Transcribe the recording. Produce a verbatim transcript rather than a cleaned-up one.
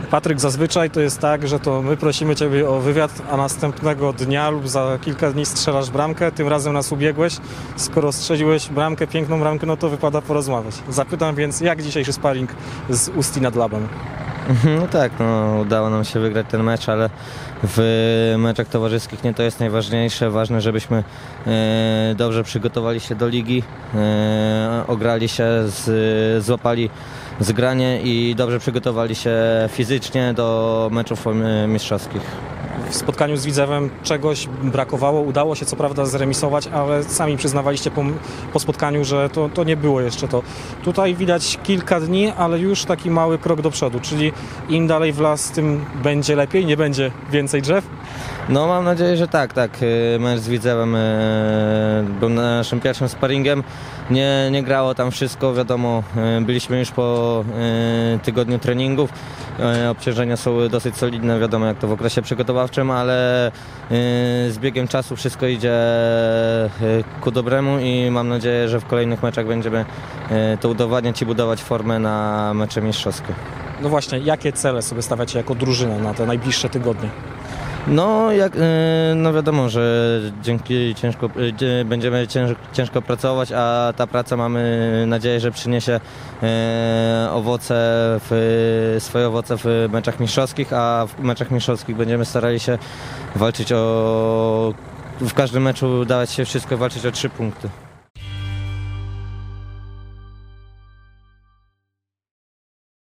Patryk, zazwyczaj to jest tak, że to my prosimy Ciebie o wywiad, a następnego dnia lub za kilka dni strzelasz bramkę. Tym razem nas ubiegłeś. Skoro strzeliłeś bramkę, piękną bramkę, no to wypada porozmawiać. Zapytam więc, jak dzisiejszy sparring z Usti nad Labem? No tak, no, udało nam się wygrać ten mecz, ale w meczach towarzyskich nie to jest najważniejsze. Ważne, żebyśmy e, dobrze przygotowali się do ligi, e, ograli się, z, złapali zgranie i dobrze przygotowali się fizycznie do meczów mistrzowskich. W spotkaniu z Widzewem czegoś brakowało, udało się co prawda zremisować, ale sami przyznawaliście po, po spotkaniu, że to, to nie było jeszcze to. Tutaj widać kilka dni, ale już taki mały krok do przodu, czyli im dalej w las, tym będzie lepiej, nie będzie więcej drzew? No mam nadzieję, że tak, tak. Mecz z Widzewem był naszym pierwszym sparingiem. Nie, nie grało tam wszystko, wiadomo, byliśmy już po tygodniu treningów. Obciążenia są dosyć solidne, wiadomo jak to w okresie przygotowawczym, ale z biegiem czasu wszystko idzie ku dobremu i mam nadzieję, że w kolejnych meczach będziemy to udowadniać i budować formę na mecze mistrzowskie. No właśnie, jakie cele sobie stawiacie jako drużyna na te najbliższe tygodnie? No, jak, no wiadomo, że dzięki ciężko, będziemy cięż, ciężko pracować, a ta praca mamy nadzieję, że przyniesie owoce w, swoje owoce w meczach mistrzowskich, a w meczach mistrzowskich będziemy starali się walczyć o, w każdym meczu dawać się wszystko, walczyć o trzy punkty.